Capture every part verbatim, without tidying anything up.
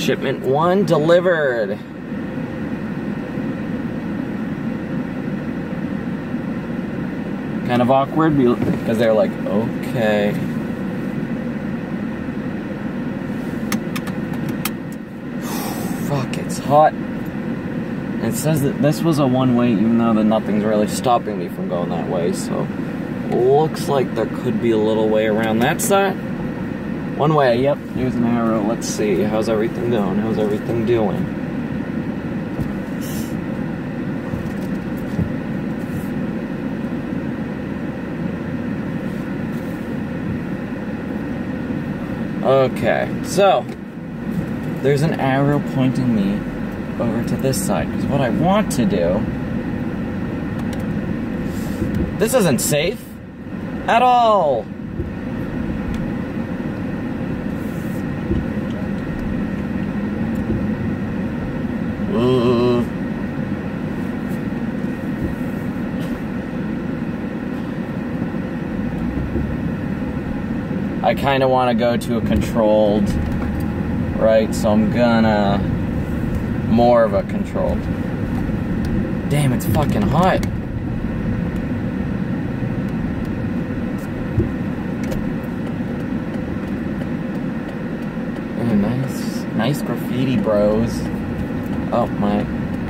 Shipment one delivered. Kind of awkward because they're like, okay. Fuck, it's hot. It says that this was a one-way, even though that nothing's really stopping me from going that way, so looks like there could be a little way around that side. One way, yep, there's an arrow. Let's see, how's everything going? How's everything doing? Okay, so there's an arrow pointing me over to this side, because what I want to do... This isn't safe at all! Uh. I kind of want to go to a controlled, right? So I'm gonna more of a controlled. Damn, it's fucking hot. Oh, nice, nice graffiti, bros. Oh my.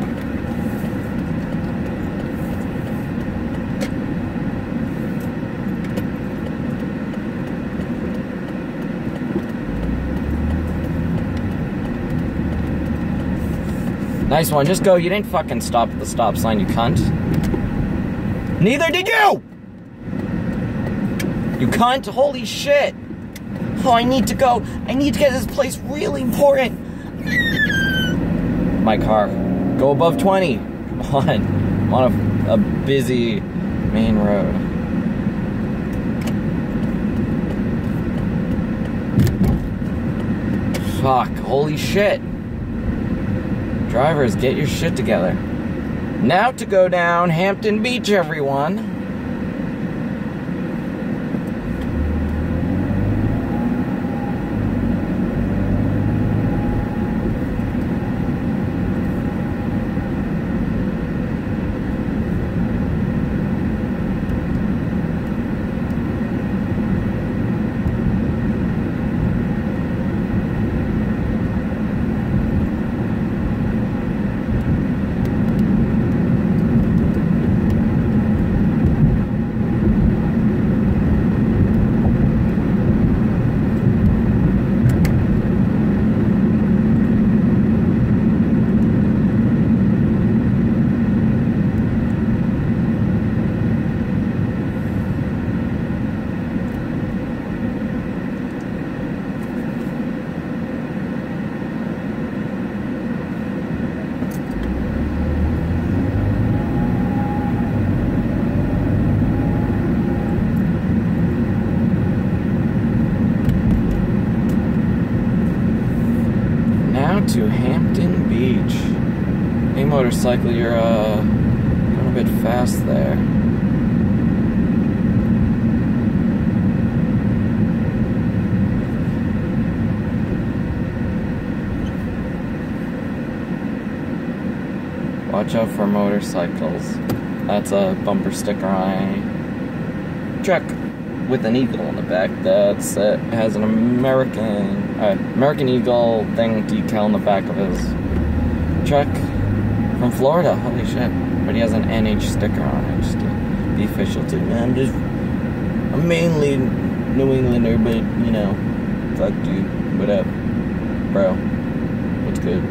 Nice one, just go. You didn't fucking stop at the stop sign, you cunt. Neither did you! You cunt, holy shit! Oh, I need to go. I need to get to this place, really important. My car. Go above twenty. Come on. I'm on a, a busy main road. Fuck, holy shit. Drivers, get your shit together. Now to go down Hampton Beach, everyone. To Hampton Beach. Hey, motorcycle, you're uh going a bit fast there. Watch out for motorcycles. That's a bumper sticker on a truck with an eagle on the back. That's it. It has an American uh, American Eagle thing decal on the back of his truck from Florida. Holy shit! But he has an N H sticker on it just to be official too. I'm just I'm mainly New Englander, but you know, fuck dude, what up, bro? What's good?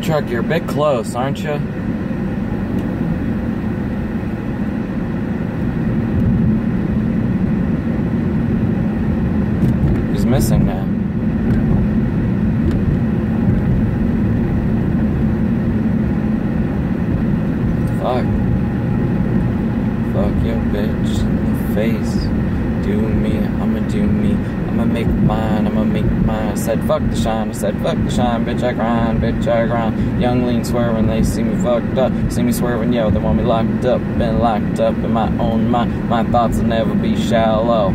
Food truck, you're a bit close, aren't you? He's missing now. Fuck. Fuck your bitch in the face. Do me, I'ma do me. I'ma make mine, I'ma make mine. I said fuck the shine, I said fuck the shine. Bitch I grind, bitch I grind. Young lean swerving, they see me fucked up. See me swerving, yo, they want me locked up. Been locked up in my own mind. My thoughts will never be shallow.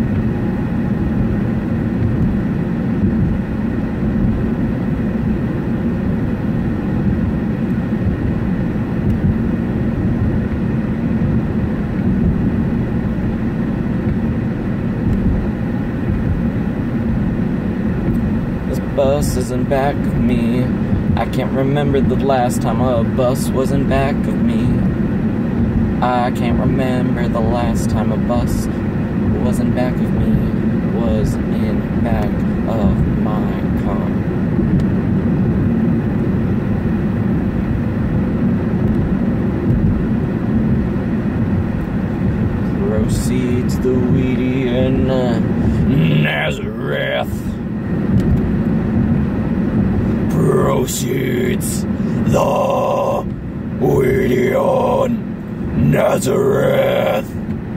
Bus is in back of me. I can't remember the last time a bus was in back of me. I can't remember the last time a bus was in back of me. Was in back of my car. Proceeds the weedy and uh, Nazareth. Proceeds the Weedion Nazareth.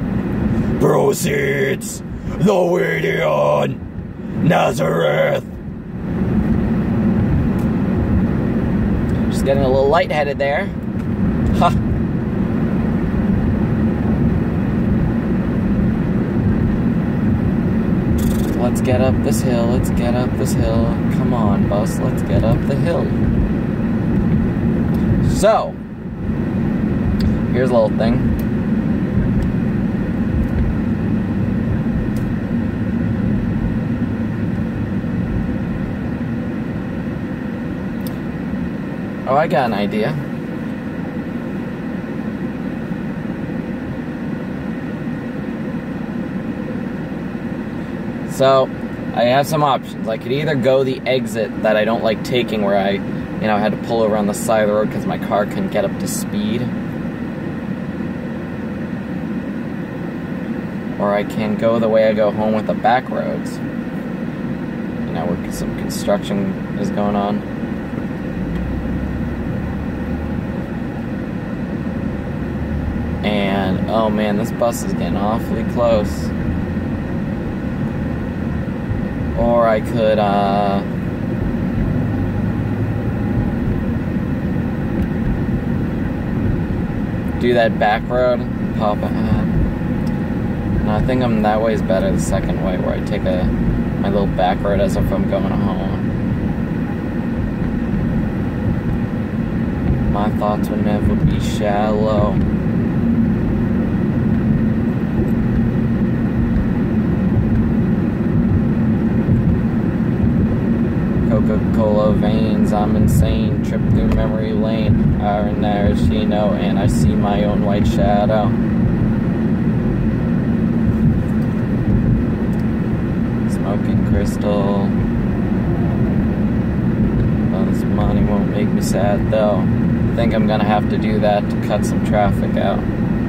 Proceeds the Weedion Nazareth. Just getting a little lightheaded there. Ha. Let's get up this hill, let's get up this hill. Come on, bus, let's get up the hill. So, here's a little thing. Oh, I got an idea. So, I have some options. I could either go the exit that I don't like taking where I, you know, had to pull over on the side of the road because my car couldn't get up to speed. Or I can go the way I go home with the back roads. You know, where some construction is going on. And, oh man, this bus is getting awfully close. Or I could, uh... do that back road, pop it out. No, I think I'm that way is better, the second way, where I take a my little back road as if I'm going home. My thoughts would never be shallow. Coca-Cola veins, I'm insane. Trip through memory lane, iron maraschino, and I see my own white shadow. Smoking crystal. Well, this money won't make me sad though. I think I'm gonna have to do that to cut some traffic out.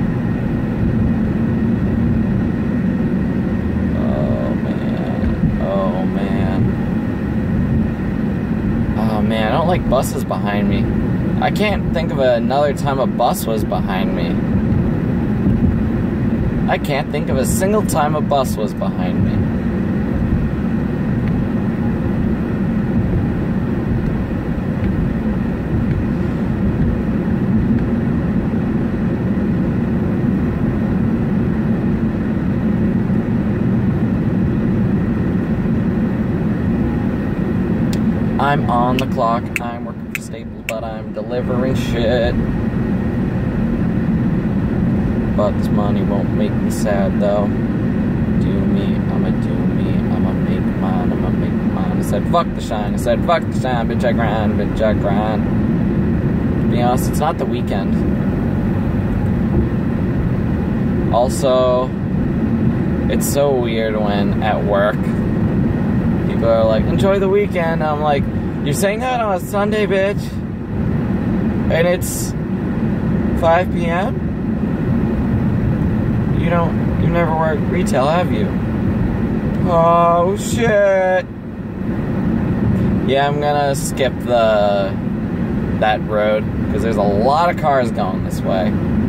Man, I don't like buses behind me. I can't think of another time a bus was behind me. I can't think of a single time a bus was behind me. I'm on the clock, I'm working for Staples, but I'm delivering shit. But this money won't make me sad though. Do me, I'ma do me, I'ma make mine, I'ma make mine. I said fuck the shine, I said fuck the shine, bitch I grind, bitch I grind. To be honest, it's not the weekend. Also, it's so weird when at work, people are like, enjoy the weekend. I'm like, you're saying that on a Sunday, bitch? And it's five P M? You don't, you never worked retail, have you? Oh, shit. Yeah, I'm gonna skip the, that road, because there's a lot of cars going this way.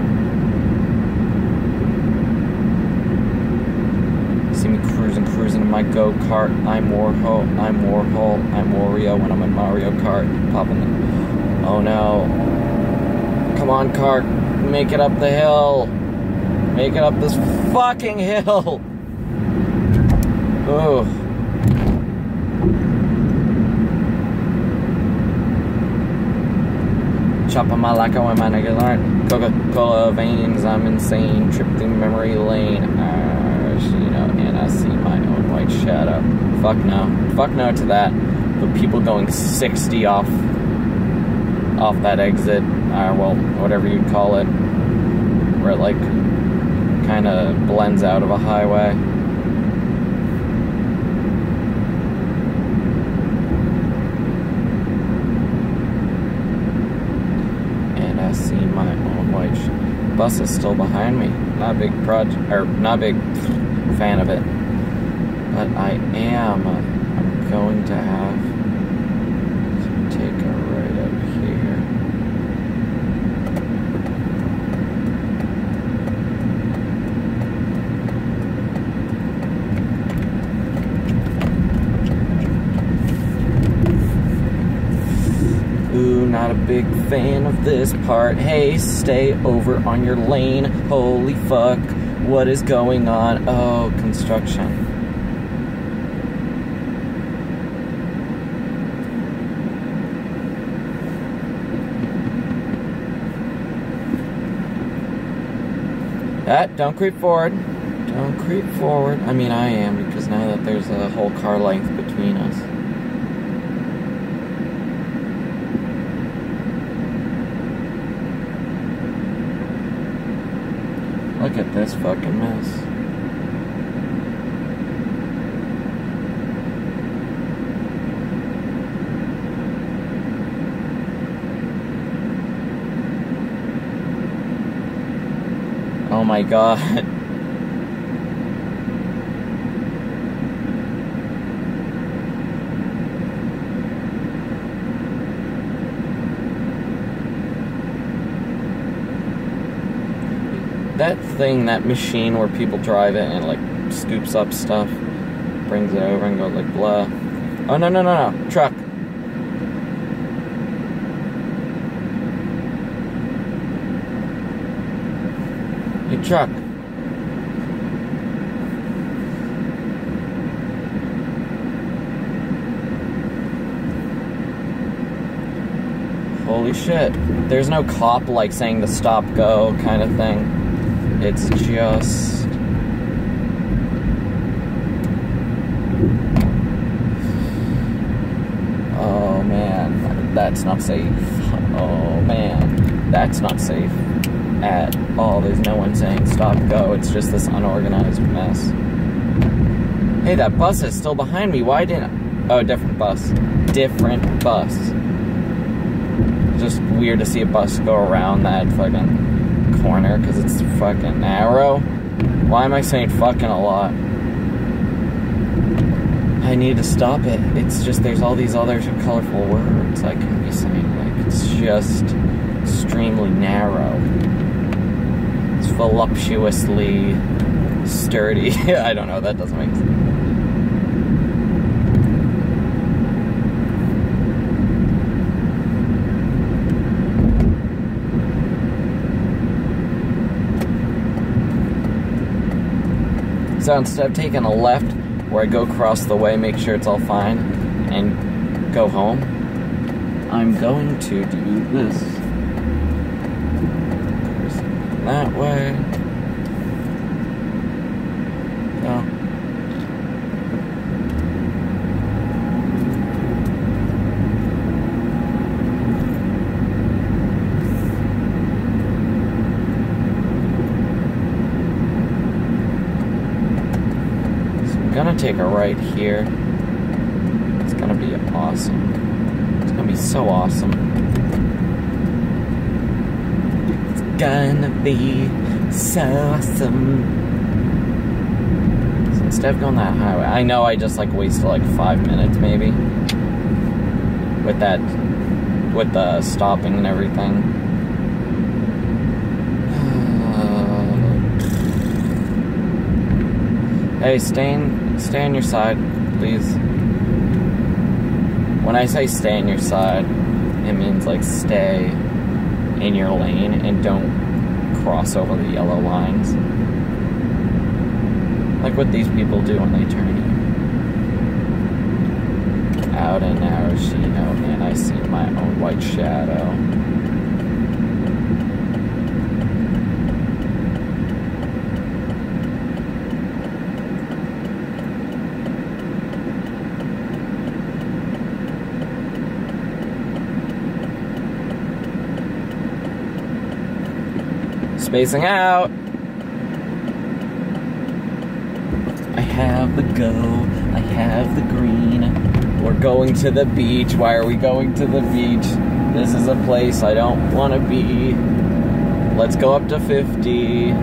See me cruising, cruising in my go-kart. I'm Warhol, I'm Warhol, I'm Wario when I'm in Mario Kart. Popping the... Oh no. Come on, cart. Make it up the hill. Make it up this fucking hill. Ugh. Chopping my lacquer when my niggas aren't Coca-Cola veins. I'm insane. Trip through memory lane. Uh, you know, and I see my own white shadow. Fuck no. Fuck no to that. But people going sixty off off that exit, uh, well, whatever you'd call it, where it like kind of blends out of a highway. And I see my own white sh bus is still behind me. Not a big project, or not a big fan of it, but I am. I'm going to have to take a right up here. Ooh, not a big fan of this part. Hey, stay over on your lane. Holy fuck, what is going on? Oh, construction. Ah, don't creep forward. Don't creep forward. I mean, I am, because now that there's a whole car length between us. Look at this fucking mess. Oh my god. That thing, that machine where people drive it and like scoops up stuff, brings it over and goes like blah. Oh no no no no, truck. Hey truck. Holy shit. There's no cop like saying to stop, go kind of thing. It's just... Oh man, that's not safe. Oh man, that's not safe at all. There's no one saying stop, go. It's just this unorganized mess. Hey, that bus is still behind me. Why didn't I... Oh, different bus. Different bus. Just weird to see a bus go around that fucking corner because it's fucking narrow. Why am I saying fucking a lot? I need to stop it. It's just there's all these other colorful words I can be saying. Like, it's just extremely narrow. It's voluptuously sturdy. I don't know, that doesn't make sense. So instead of taking a left, where I go across the way, make sure it's all fine, and go home, I'm going to do this. That way. Go. I'm gonna take a right here. It's gonna be awesome. It's gonna be so awesome. gonna be so awesome. So instead of going that highway, I know I just like wasted like five minutes maybe with that, with the stopping and everything. Uh, hey, stay in, stay on your side, please. When I say stay on your side, it means like stay in your lane and don't cross over the yellow lines. Like what these people do when they turn here. Out in Arashino, man, I see my own white shadow. Spacing out. I have the go, I have the green. We're going to the beach. Why are we going to the beach? This is a place I don't want to be. Let's go up to fifty.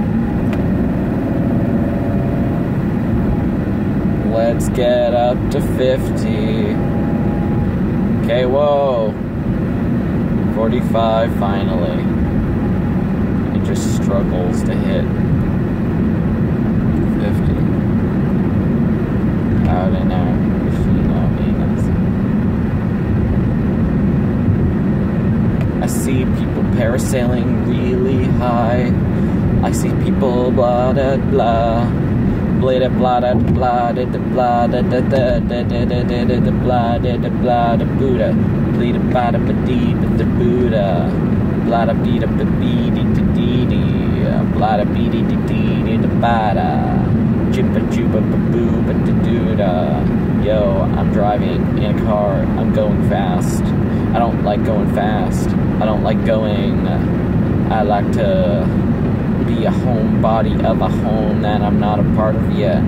Let's get up to fifty. Okay, whoa. forty-five finally. Just struggles to hit fifty. Out and out, I see people parasailing really high. I see people blah da blah, blah da blah da blah da blah da da da da da da da da blah da da blah da Buddha, blah da blah da ba dee da Buddha. Blada beada ba beady da dee dee, blada beady da dee dee da bada, jibba juba ba boo ba da doo da. Yo, I'm driving in a car, I'm going fast. I don't like going fast, I don't like going. I like to be a homebody of a home that I'm not a part of yet.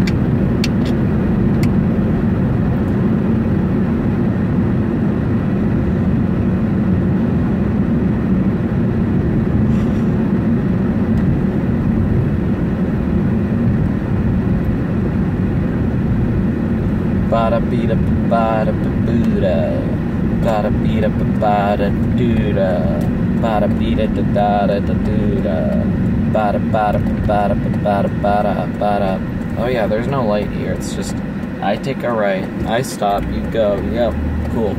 Bada beada bada Buddha, bada beada bada dooda, bada beada da da da da dooda, bada bada bada bada bada bada. Oh yeah, there's no light here. It's just I take a right, I stop, you go. Yep, cool.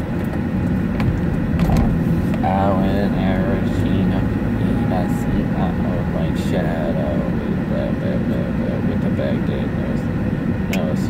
Out in Arizona, I see my own white shadow with the Baghdad nose. nose.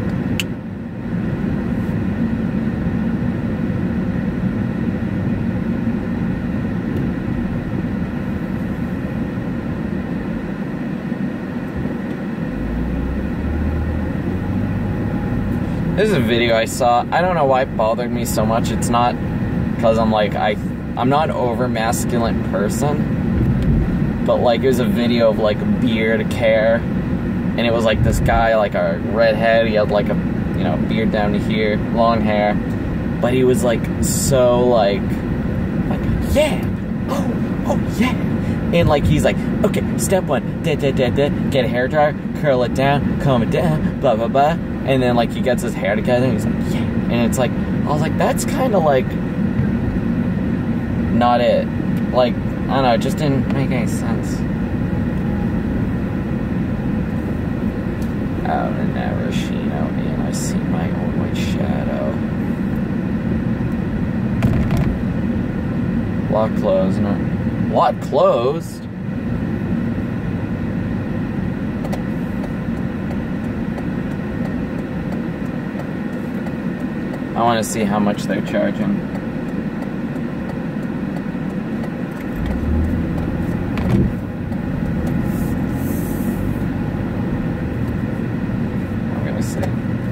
This is a video I saw. I don't know why it bothered me so much. It's not because I'm like, I, I'm not an over masculine person, but like it was a video of like beard care, and it was like this guy, like a redhead, he had like a, you know, beard down to here, long hair, but he was like so like, like, yeah, oh, oh yeah, and like he's like, okay, step one, da da da da, get a hairdryer, curl it down, comb it down, blah blah blah. And then, like, he gets his hair together, and he's like, yeah. And it's like, I was like, that's kind of, like, not it. Like, I don't know, it just didn't make any sense. Out in Arashino, and I see my own white shadow. Lot closed, no. Lot closed? I want to see how much they're charging. I'm gonna see.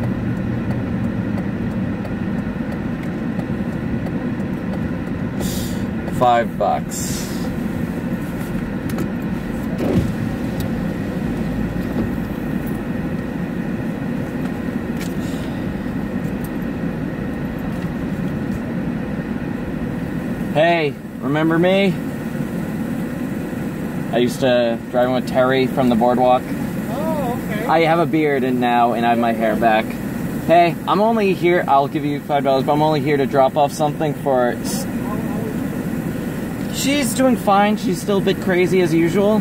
Five bucks. Hey, remember me? I used to drive with Terry from the boardwalk. Oh, okay. I have a beard and now, and I have my hair back. Hey, I'm only here, I'll give you five dollars, but I'm only here to drop off something for... She's doing fine. She's still a bit crazy as usual.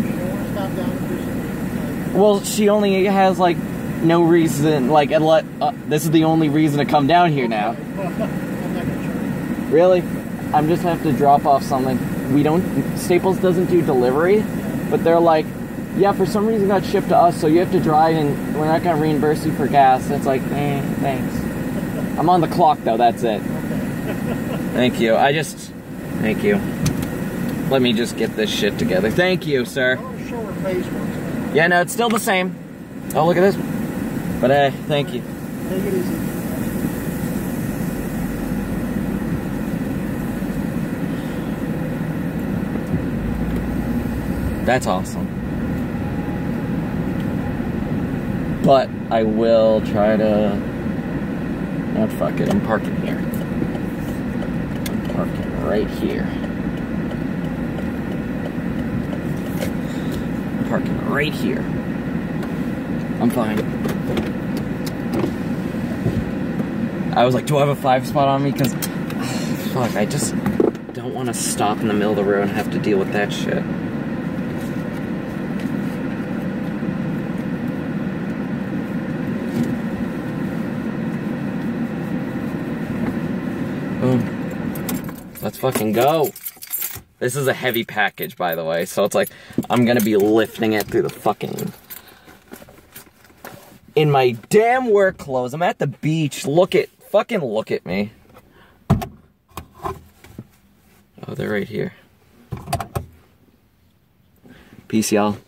Well, she only has, like, no reason, like, and let, uh, this is the only reason to come down here now. Really? I'm just have to drop off something. We don't, Staples doesn't do delivery, but they're like, yeah, for some reason it got shipped to us, so you have to drive and we're not gonna reimburse you for gas. It's like, eh, thanks. I'm on the clock though, that's it. Thank you. I just, thank you. Let me just get this shit together. Thank you, sir. Yeah, no, it's still the same. Oh, look at this. But, uh, thank you. Take it easy. That's awesome. But I will try to... Not fuck it, I'm parking here. I'm parking right here. Parking right here. I'm fine. I was like, do I have a five spot on me? Because, fuck, I just don't want to stop in the middle of the road and have to deal with that shit. Boom. Let's fucking go. This is a heavy package, by the way, so it's like, I'm gonna be lifting it through the fucking... In my damn work clothes. I'm at the beach. Look at, fucking look at me. Oh, they're right here. Peace, y'all.